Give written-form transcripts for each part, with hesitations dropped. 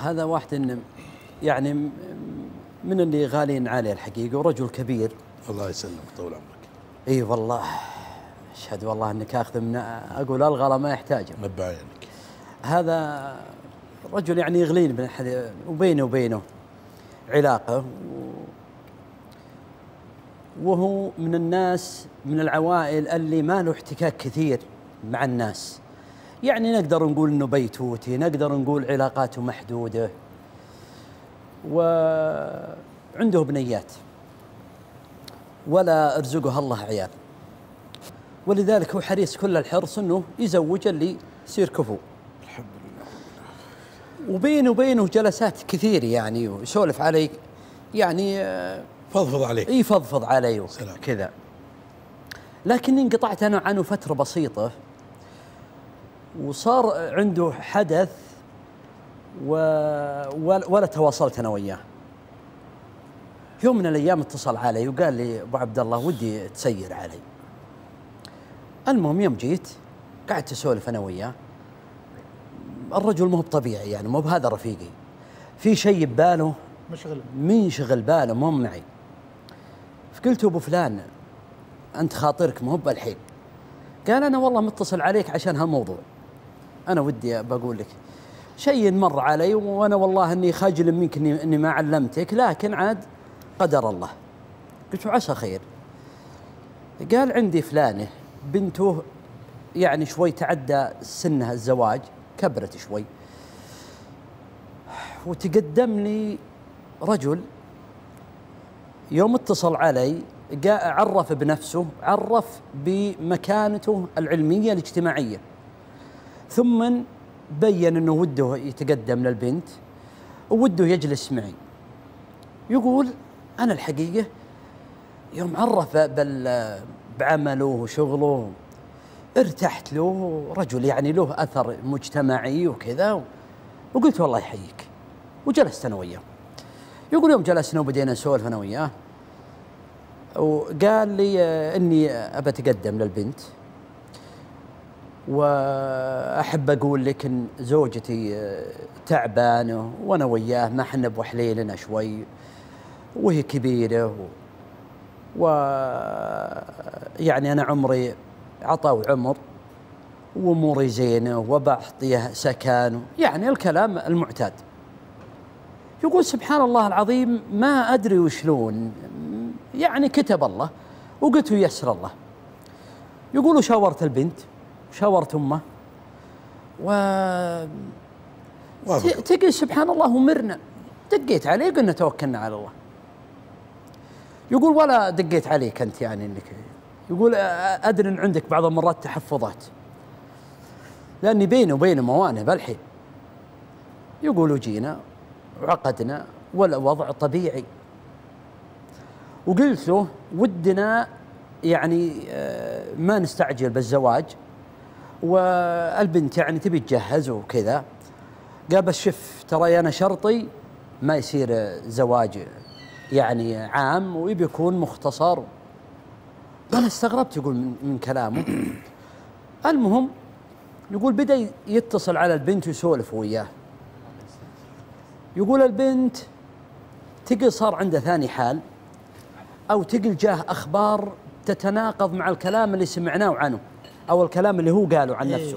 هذا واحد يعني من اللي غالين عليه الحقيقة، ورجل كبير. الله يسلمك طول عمرك. اي والله، اشهد والله انك اخذ من اقول الغلا ما يحتاجه. مبعينك. هذا رجل يعني يغلين وبينه وبينه علاقة، وهو من الناس من العوائل اللي ما له احتكاك كثير مع الناس، يعني نقدر نقول انه بيتوتي، نقدر نقول علاقاته محدودة، وعنده بنيات ولا ارزقه الله عيال، ولذلك هو حريص كل الحرص انه يزوج اللي يصير كفو. الحمد لله. وبينه وبينه جلسات كثير يعني، ويسولف علي يعني فضفض عليك. يفضفض علي كذا. لكن انقطعت انا عنه فترة بسيطة، وصار عنده حدث ولا تواصلت انا وياه. يوم من الايام اتصل علي وقال لي ابو عبد الله ودي تسير علي. المهم يوم جيت قعدت اسولف انا وياه. الرجل مو بطبيعي يعني، مو بهذا رفيقي، في شيء بباله منشغل باله مو معي. فقلت ابو فلان انت خاطرك مو بالحين. قال انا والله متصل عليك عشان هالموضوع، انا ودي بقول لك شيء مر علي، وانا والله اني خجل منك اني ما علمتك، لكن عاد قدر الله. قلت عسى خير. قال عندي فلانه بنته يعني شوي تعدى سنها الزواج، كبرت شوي، وتقدم لي رجل. يوم اتصل علي عرف بنفسه، عرف بمكانته العلمية الاجتماعية، ثم بين أنه وده يتقدم للبنت ووده يجلس معي. يقول أنا الحقيقة يوم عرف بعمله وشغله ارتحت له، رجل يعني له أثر مجتمعي وكذا، وقلت والله يحييك. وجلست أنا وياه. يقول يوم جلسنا وبدينا نسولف أنا وياه، وقال لي إني أبى أتقدم للبنت، وأحب أقول لك إن زوجتي تعبانة وأنا وياه ما حنا بوحليلنا شوي، وهي كبيرة، يعني أنا عمري عطى عمر، وأموري زينة، وبعطيه سكن، يعني الكلام المعتاد. يقول سبحان الله العظيم ما أدري وشلون يعني كتب الله وقلت يسر الله. يقولوا شاورت البنت وشاورت أمه، تقول سبحان الله ومرنا. دقيت عليه قلنا توكلنا على الله. يقول ولا دقيت عليك أنت يعني إنك، يقول أدري أن عندك بعض المرات تحفظات، لأني بيني وبينه موانع بالحين. يقولوا جينا وعقدنا والوضع طبيعي، وقلت له ودنا يعني ما نستعجل بالزواج، والبنت يعني تبي تجهز وكذا. قال بس شف ترى أنا شرطي ما يصير زواج يعني عام، ويبي يكون مختصر. وأنا استغربت يقول من كلامه. المهم يقول بدأ يتصل على البنت ويسولف وياه. يقول البنت تقل صار عنده ثاني حال، أو تقل جاه أخبار تتناقض مع الكلام اللي سمعناه عنه، أو الكلام اللي هو قاله عن نفسه.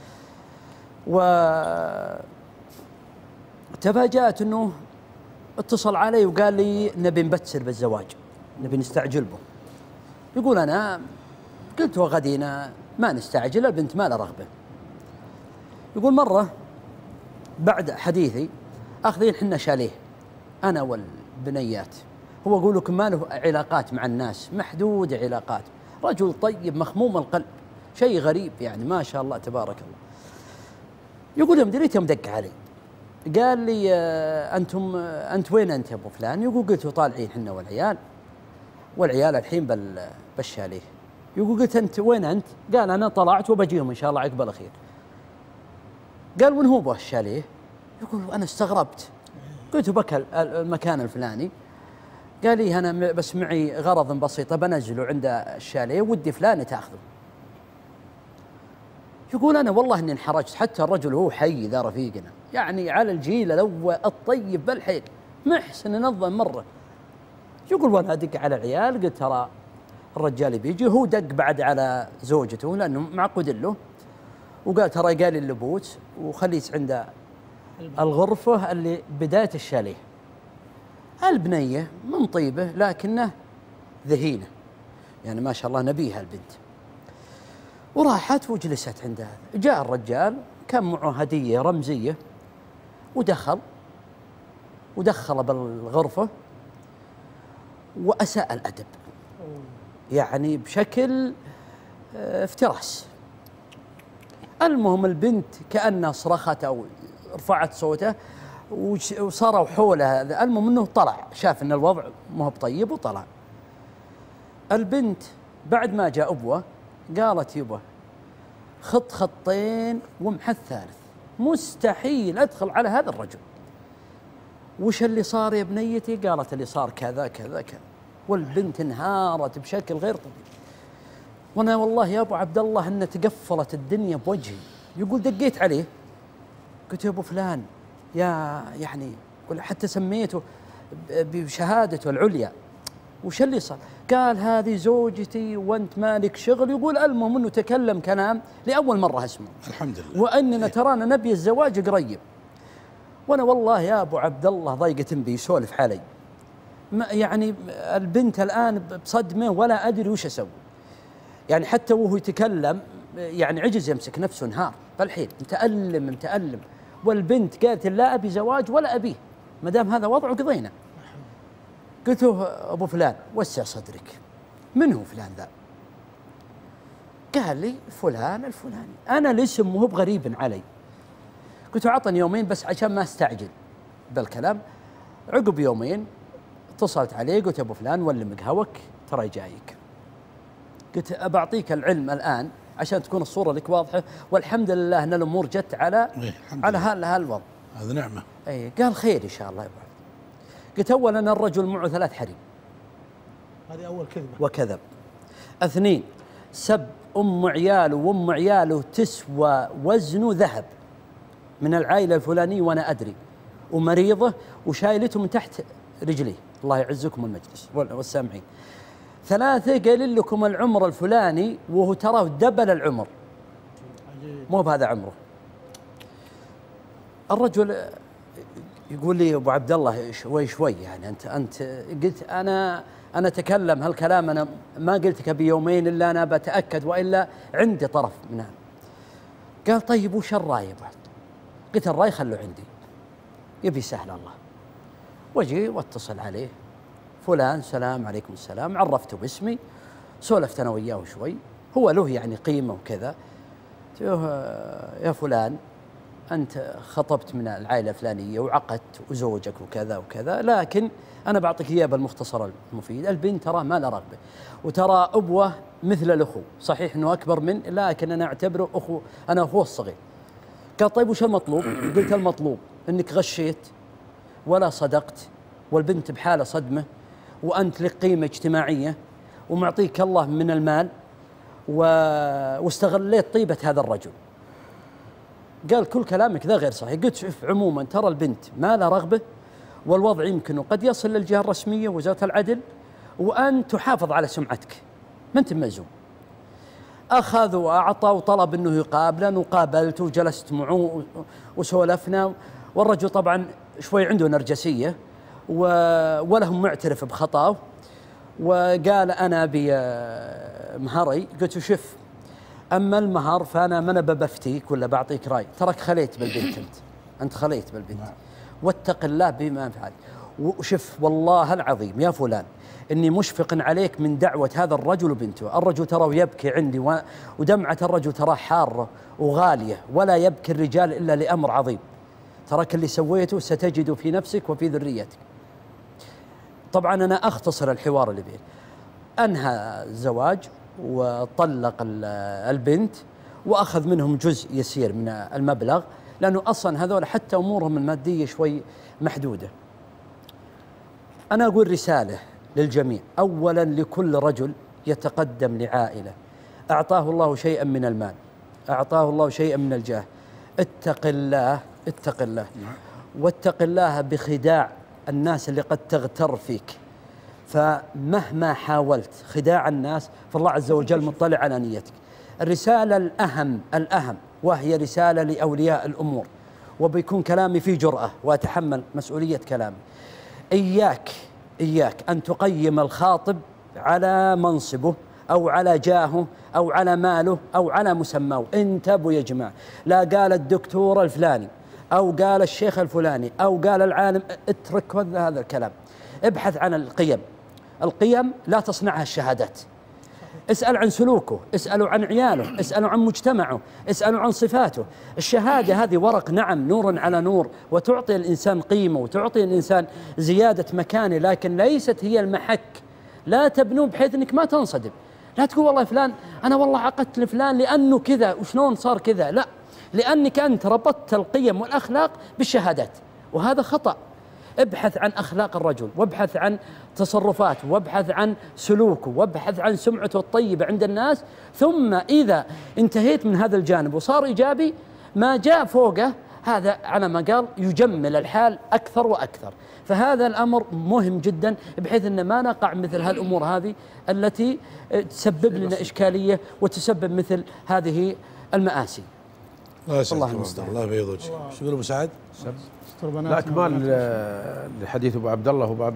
وتفاجأت أنه اتصل علي وقال لي نبي نبتسر بالزواج، نبي نستعجل به. يقول أنا قلت وغدينا ما نستعجل، البنت ما لها رغبة. يقول مرة بعد حديثي أخذين حنا شاليه أنا والبنيات، هو أقول لكم ما له علاقات مع الناس، محدود علاقات، رجل طيب مخموم القلب، شيء غريب يعني ما شاء الله تبارك الله. يقول يوم دريت يوم دق علي قال لي أنت وين أنت يا أبو فلان؟ يقول قلت طالعين حنا والعيال الحين بالشاليه. يقول قلت أنت وين أنت؟ قال أنا طلعت وبجيهم إن شاء الله عقب الأخير. قال وين هو الشاليه؟ يقول أنا استغربت، قلت بك المكان الفلاني. قال لي أنا بس معي غرض بسيط بنزله عند الشاليه ودي فلان تأخذه. يقول أنا والله إني انحرجت، حتى الرجل هو حي ذا رفيقنا يعني على الجيل الأول الطيب بالحيل، محسن ينظم مرة. يقول وأنا أدق على العيال، قلت ترى الرجال بيجي. هو دق بعد على زوجته لأنه معقود له، وقال ترى قال اللبوس وخليس عند الغرفة اللي بداية الشاليه. البنية من طيبة لكنه ذهينة، يعني ما شاء الله نبيها البنت. وراحت وجلست عند هذا. جاء الرجال كان معه هدية رمزية ودخل بالغرفة وأساء الأدب، يعني بشكل افتراس. المهم البنت كأنها صرخت أو رفعت صوته وصاروا حوله هذا. المهم انه طلع، شاف ان الوضع ما هو بطيب وطلع. البنت بعد ما جاء ابوه قالت يبا خط خطين ومح الثالث، مستحيل ادخل على هذا الرجل. وش اللي صار يا بنيتي؟ قالت اللي صار كذا كذا كذا. والبنت انهارت بشكل غير طبيعي. وانا والله يا ابو عبد الله ان تقفلت الدنيا بوجهي. يقول دقيت عليه قلت يا ابو فلان، يعني حتى سميته بشهادته العليا، وش اللي صار؟ قال هذه زوجتي وانت مالك شغل. يقول المهم انه تكلم كلام لاول مره اسمه، الحمد لله، واننا ترانا نبي الزواج قريب. وانا والله يا ابو عبد الله ضيقة بي يسولف علي، يعني البنت الان بصدمه ولا ادري وش اسوي. يعني حتى وهو يتكلم يعني عجز يمسك نفسه، انهار بالحين متألم. والبنت قالت لا ابي زواج ولا ابيه، ما دام هذا وضعه قضينا. قلت له ابو فلان وسع صدرك، من هو فلان ذا؟ قال لي فلان الفلاني. انا الاسم مو بغريب علي. قلت له عطني يومين بس عشان ما استعجل بالكلام. عقب يومين اتصلت عليه قلت ابو فلان ولم قهوك ترى جايك. قلت بعطيك العلم الان عشان تكون الصوره لك واضحه، والحمد لله ان الامور جت على هالوضع. هذا نعمه. اي قال خير ان شاء الله يا ابو عبد. قلت اولا الرجل معه 3 حريم، هذه اول كذبه وكذب. 2 سب ام عياله، وام عياله تسوى وزنه ذهب من العائله الفلانيه وانا ادري، ومريضه وشايلته من تحت رجليه. الله يعزكم المجلس والسامعين. 3 قال لكم العمر الفلاني وهو تراه دبل العمر، مو بهذا عمره. الرجل يقول لي ابو عبد الله شوي يعني انت قلت انا اتكلم هالكلام، انا ما قلتك بيومين الا انا بتاكد والا عندي طرف من هذا. قال طيب وش الراي يا ابو عبد؟ قلت الراي خلوا عندي، يبي سهل الله. واجي واتصل عليه فلان، سلام عليكم السلام، عرفته باسمي، سولفت انا وياه شوي، هو له يعني قيمه وكذا. يا فلان انت خطبت من العائله الفلانيه وعقدت وزوجك وكذا وكذا، لكن انا بعطيك اياه بالمختصر المفيد. البنت ترى ما لها رغبه، وترى ابوه مثل الاخو، صحيح انه اكبر من، لكن انا اعتبره اخو، انا اخوه الصغير. قال طيب وش المطلوب؟ قلت المطلوب انك غشيت ولا صدقت، والبنت بحاله صدمه، وانت لك قيمه اجتماعيه ومعطيك الله من المال، واستغليت طيبه هذا الرجل. قال كل كلامك ذا غير صحيح. قلت شوف عموما ترى البنت ما لها رغبه، والوضع يمكن قد يصل للجهه الرسميه وزاره العدل، وان تحافظ على سمعتك، ما انت ملزوم. اخذ واعطى وطلب انه يقابلن، وقابلته وجلست معه وسولفنا. والرجل طبعا شوي عنده نرجسيه ولهم معترف بخطاه، وقال انا ابي مهري. قلت شوف اما المهر فانا ما انا بفتيك ولا بعطيك راي، ترك خليت بالبنت، انت خليت بالبنت، واتق الله بما فعل. وشوف والله العظيم يا فلان اني مشفق عليك من دعوه هذا الرجل وبنته. الرجل ترى يبكي عندي، ودمعه الرجل ترى حاره وغاليه، ولا يبكي الرجال الا لامر عظيم. ترك اللي سويته ستجد في نفسك وفي ذريتك. طبعا انا اختصر الحوار اللي بين. انهى الزواج وطلق البنت، واخذ منهم جزء يسير من المبلغ، لانه اصلا هذول حتى امورهم الماديه شوي محدوده. انا اقول رساله للجميع، اولا لكل رجل يتقدم لعائله اعطاه الله شيئا من المال، اعطاه الله شيئا من الجاه، اتق الله اتق الله، واتق الله بخداع الناس اللي قد تغتر فيك. فمهما حاولت خداع الناس فالله عز وجل مطلع على نيتك. الرسالة الأهم وهي رسالة لأولياء الأمور، وبيكون كلامي فيه جرأة وأتحمل مسؤولية كلامي. إياك أن تقيم الخاطب على منصبه أو على جاهه أو على ماله أو على مسماه. انتبهوا يا جماعة، لا قال الدكتور الفلاني أو قال الشيخ الفلاني أو قال العالم، اترك هذا الكلام. ابحث عن القيم لا تصنعها الشهادات. اسأل عن سلوكه، اسألوا عن عياله، اسألوا عن مجتمعه، اسألوا عن صفاته. الشهادة هذه ورق، نعم، نور على نور، وتعطي الإنسان قيمة وتعطي الإنسان زيادة مكانه، لكن ليست هي المحك. لا تبنوا بحيث أنك ما تنصدم. لا تقول والله فلان أنا والله عقدت لفلان لأنه كذا وشلون صار كذا، لا، لأنك أنت ربطت القيم والأخلاق بالشهادات، وهذا خطأ. ابحث عن أخلاق الرجل، وابحث عن تصرفاته، وابحث عن سلوكه، وابحث عن سمعته الطيبة عند الناس. ثم إذا انتهيت من هذا الجانب وصار إيجابي، ما جاء فوقه هذا على ما قال يجمل الحال أكثر وأكثر. فهذا الأمر مهم جدا، بحيث أن ما نقع مثل هالأمور هذه التي تسبب لنا إشكالية وتسبب مثل هذه المآسي. الله المستعان. الله يبيض وجهك. شو يقول ابو سعد؟ لا، اكمال لحديث ابو عبد الله